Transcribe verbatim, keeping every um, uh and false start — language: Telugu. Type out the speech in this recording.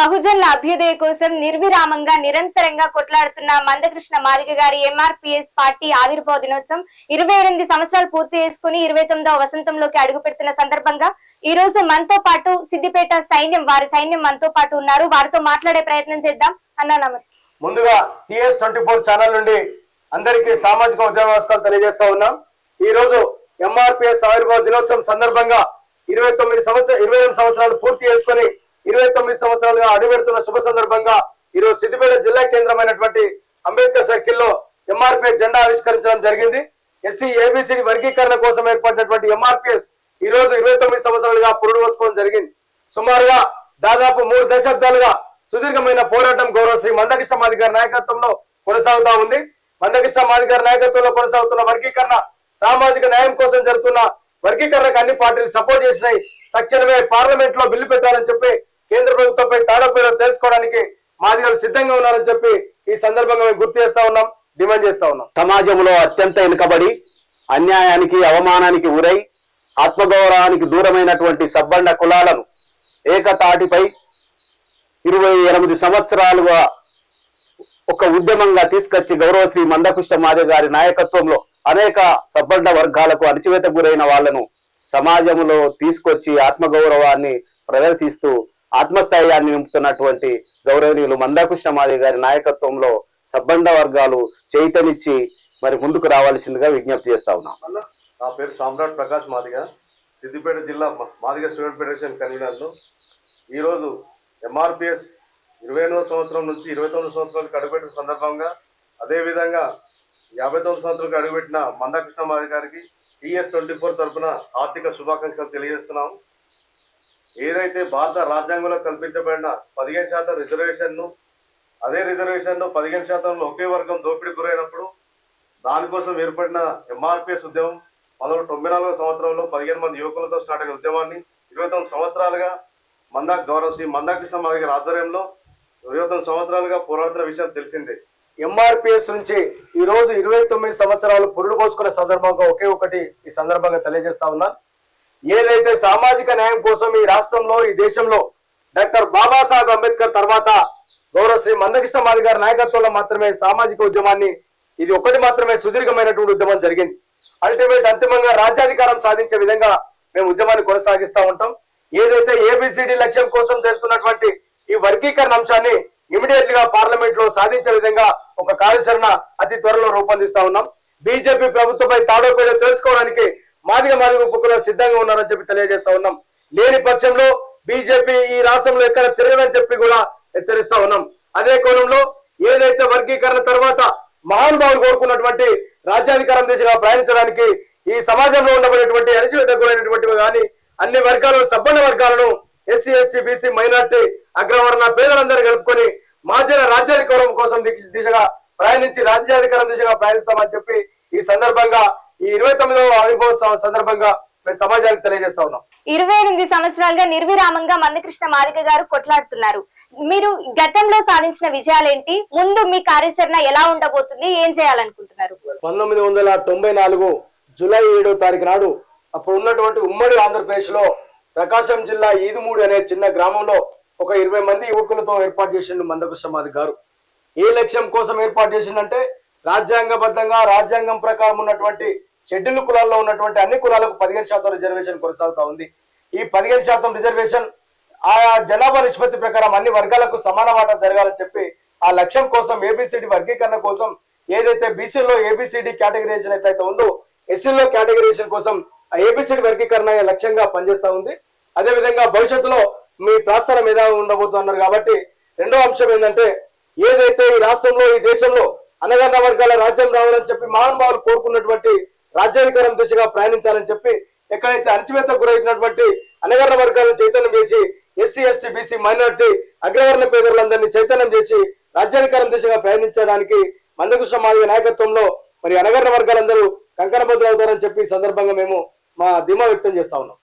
బహుజనుల అభ్యుదయ కోసం నిర్విరామంగా నిరంతరంగా కొట్లాడుతున్న మందకృష్ణ మాదిగ గారి ఎంఆర్పీఎస్ పార్టీ ఆవిర్భావ దినోత్సవం ఇరవై ఎనిమిది సంవత్సరాలు పూర్తి చేసుకుని ఇరవై తొమ్మిదవ వసంతంలోకి అడుగు పెడుతున్న సందర్భంగా ఈ రోజు మనతో పాటు సిద్దిపేట సైన్యం వారి సైన్యం మనతో పాటు ఉన్నారు. వారితో మాట్లాడే ప్రయత్నం చేద్దాం. అన్నా నమస్తే. ముందుగా టీఎస్ ట్వంటీ ఫోర్ ఛానల్ నుండి అందరికీ సామాజిక ఉద్యమ నమస్కారాలు తెలియజేస్తా ఉన్నాం. ఈ రోజు ఎంఆర్పీఎస్ ఆవిర్భావ దినోత్సవం సందర్భంగా ఇరవై తొమ్మిది సంవత్సరాలు ఇరవై ఎనిమిది సంవత్సరాలు పూర్తి చేసుకుని ఇరవై తొమ్మిది సంవత్సరాలుగా అడుగుపెడుతున్న శుభ సందర్భంగా ఈరోజు సిద్దిపేట జిల్లా కేంద్రమైనటువంటి అంబేద్కర్ సర్కిల్లో ఎంఆర్పీఎస్ జెండా ఆవిష్కరించడం జరిగింది. ఎస్సీ ఏబిసిడి వర్గీకరణ కోసం ఏర్పడినటువంటి ఎంఆర్పీఎస్ ఈ రోజు ఇరవై తొమ్మిది సంవత్సరాలుగా పురుడు పోసుకోవడం జరిగింది. సుమారుగా దాదాపు మూడు దశాబ్దాలుగా సుదీర్ఘమైన పోరాటం గౌరవ శ్రీ మందకృష్ణ మాదిగ గారి నాయకత్వంలో కొనసాగుతా ఉంది. మందకృష్ణ మాదిగ గారి నాయకత్వంలో కొనసాగుతున్న వర్గీకరణ సామాజిక న్యాయం కోసం జరుగుతున్న వర్గీకరణకు అన్ని పార్టీలు సపోర్ట్ చేసినాయి. తక్షణమే పార్లమెంట్ లో బిల్లు పెట్టాలని చెప్పి కేంద్ర ప్రభుత్వంపై తాడోపేడో తెలుసుకోవడానికి మాదిగలు సిద్ధంగా ఉన్నారని చెప్పి ఈ సందర్భంగా మేము గుర్తు చేస్తా ఉన్నాం, డిమాండ్ చేస్తా ఉన్నాం. సమాజంలో అత్యంత వెనుకబడి అన్యాయానికి అవమానానికి గురై ఆత్మగౌరవానికి దూరమైనటువంటి సబ్బండ కులాలను ఏకతాటిపై ఇరవై ఎనిమిది సంవత్సరాలుగా ఒక ఉద్యమంగా తీసుకొచ్చి గౌరవశ్రీ మందకృష్ణ మాదిగ గారి నాయకత్వంలో అనేక సబ్బండ వర్గాలకు అణచివేత గురైన వాళ్లను సమాజంలో తీసుకొచ్చి ఆత్మగౌరవాన్ని ప్రదర్శిస్తూ ఆత్మస్థైర్యాన్ని నింపుతున్నటువంటి గౌరవనీయులు మందకృష్ణ మాదిగ గారి నాయకత్వంలో సబ్బండ వర్గాలు చైతన్యచ్చి మరి ముందుకు రావాల్సిందిగా విజ్ఞప్తి చేస్తా ఉన్నాం. నా పేరు సామ్రాట్ ప్రకాష్ మాదిగ, సిద్దిపేట జిల్లా మాదిగ స్టూడెంట్ ఫెడరేషన్ కన్వీనర్ను. ఈరోజు ఎంఆర్పిఎస్ ఇరవై ఎనిమిదో సంవత్సరం నుంచి ఇరవై తొమ్మిది సంవత్సరాలకు అడుగుపెట్టిన సందర్భంగా అదేవిధంగా యాభై తొమ్మిది సంవత్సరాలకు అడుగుపెట్టిన మందకృష్ణ మాదిగ గారికి టీఎస్ ట్వంటీ ఫోర్ తరఫున ఆర్థిక శుభాకాంక్షలు తెలియజేస్తున్నాము. ఏదైతే భారత రాజ్యాంగంలో కల్పించబడిన పదిహేను శాతం రిజర్వేషన్ను అదే రిజర్వేషన్ను పదిహేను శాతంలో ఒకే వర్గం దోపిడీ గురైనప్పుడు దానికోసం ఏర్పడిన ఎంఆర్పిఎస్ ఉద్యమం పంతొమ్మిది తొంభై నాలుగో సంవత్సరంలో పదిహేను మంది యువకులతో స్టార్ట్ అయిన ఉద్యమాన్ని ఇరవై తొమ్మిది సంవత్సరాలుగా మందా గౌరవ శ్రీ మందకృష్ణ మాదిగ గారి ఆధ్వర్యంలో ఇరవై తొమ్మిది సంవత్సరాలుగా పోరాడుతున్న విషయం తెలిసిందే. ఎంఆర్పిఎస్ నుంచి ఈ రోజు ఇరవై తొమ్మిది సంవత్సరాలు పురుడు పోసుకునే సందర్భంగా ఒకే ఒకటి ఈ సందర్భంగా తెలియజేస్తా ఉన్నాను. ఏదైతే సామాజిక న్యాయం కోసం ఈ రాష్ట్రంలో ఈ దేశంలో డాక్టర్ బాబాసాహెబ్ అంబేద్కర్ తర్వాత గౌరవ శ్రీ మందకృష్ణ మాదిగ గారి నాయకత్వంలో మాత్రమే సామాజిక ఉద్యమాన్ని ఇది ఒకటి మాత్రమే సుదీర్ఘమైనటువంటి ఉద్యమం జరిగింది. అల్టిమేట్ అంతిమంగా రాజ్యాధికారం సాధించే విధంగా మేము ఉద్యమాన్ని కొనసాగిస్తూ ఉంటాం. ఏదైతే ఏబిసిడి లక్ష్యం కోసం జరుగుతున్నటువంటి ఈ వర్గీకరణ అంశాన్ని ఇమీడియట్ గా పార్లమెంట్ లో సాధించే విధంగా ఒక కార్యాచరణ అతి త్వరలో రూపొందిస్తా ఉన్నాం. బీజేపీ ప్రభుత్వంపై తాడోపేడో తెలుసుకోవడానికి మాదిగ మాదిగ ఉపకులు సిద్ధంగా ఉన్నారని చెప్పి తెలియజేస్తా ఉన్నాం. లేని పక్షంలో బీజేపీ ఈ రాష్ట్రంలో ఎక్కడ తిరగదని చెప్పి కూడా హెచ్చరిస్తా ఉన్నాం. అదే కోణంలో ఏదైతే వర్గీకరణ తర్వాత మహానుభావులు కోరుకున్నటువంటి రాజ్యాధికారం దిశగా ప్రయాణించడానికి ఈ సమాజంలో ఉండబడినటువంటి అణచివేతకు గురైనటువంటి కానీ అన్ని వర్గాలను సబ్బండ వర్గాలను ఎస్సీ ఎస్టీ బీసీ మైనార్టీ అగ్రవర్ణ పేదలందరూ కలుపుకొని మాజీల రాజ్యాధికారం కోసం దిశగా ప్రయాణించి రాజ్యాధికారం దిశగా ప్రయాణిస్తామని చెప్పి ఈ సందర్భంగా ఈ ఇరవై తొమ్మిదవ ఆవిర్భావ సందర్భంగా మేము సమాజానికి తెలియజేస్తా ఉన్నాం. ఇరవై ఎనిమిది సంవత్సరాలుగా నిర్విరామంగా మందకృష్ణ మాదిగ గారు కొట్లాడుతున్నారు. మీరు గతంలో సాధించిన విజయాలేంటి, ముందు మీ కార్యాచరణ ఎలా ఉండబోతుంది, ఏం చేయాలనుకుంటున్నారు? పంతొమ్మిది వందల తొంభై నాలుగు జూలై ఏడో తారీఖు నాడు అప్పుడు ఉన్నటువంటి ఉమ్మడి ఆంధ్రప్రదేశ్ లో ప్రకాశం జిల్లా ఈదుమూడి అనే చిన్న గ్రామంలో ఒక ఇరవై మంది యువకులతో ఏర్పాటు చేసిండు మందకృష్ణ మాదిగ గారు. ఏ లక్ష్యం కోసం ఏర్పాటు చేసిందంటే రాజ్యాంగబద్ధంగా రాజ్యాంగం ప్రకారం ఉన్నటువంటి షెడ్యూల్ కులాల్లో ఉన్నటువంటి అన్ని కులాలకు పదిహేను శాతం రిజర్వేషన్ కొనసాగుతా ఉంది. ఈ పదిహేను శాతం రిజర్వేషన్ ఆయా జనాభా నిష్పత్తి ప్రకారం అన్ని వర్గాలకు సమాన వాటా జరగాలని చెప్పి ఆ లక్ష్యం కోసం ఏబిసిడి వర్గీకరణ కోసం ఏదైతే బీసీలో ఏబిసిడి కేటగిరైజేషన్ ఎట్లయితే ఉందో ఎస్సీలో కేటగిరైజేషన్ కోసం ఆ ఏబిసిడి వర్గీకరణ లక్ష్యంగా పనిచేస్తా ఉంది. అదే విధంగా భవిష్యత్తులో మీ ప్రస్థానం ఏదా ఉండబోతున్నారు కాబట్టి రెండో అంశం ఏంటంటే ఏదైతే ఈ రాష్ట్రంలో ఈ దేశంలో అనగారిన వర్గాల రాజ్యం రావాలని చెప్పి మహానుభావులు కోరుకున్నటువంటి రాజ్యాధికారం దిశగా ప్రయాణించాలని చెప్పి ఎక్కడైతే అణచివేత గురైనటువంటి అనగారిన వర్గాలను చైతన్యం చేసి ఎస్సీ ఎస్టీ బీసీ మైనార్టీ అగ్రవర్ణ పేదలందరినీ చైతన్యం చేసి రాజ్యాధికారం దిశగా ప్రయాణించడానికి మందకృష్ణ మాదిగ నాయకత్వంలో మరి అనగారిన వర్గాలందరూ కంకణబద్దులు అవుతారని చెప్పి ఈ సందర్భంగా మేము మా ధీమా వ్యక్తం చేస్తా ఉన్నాం.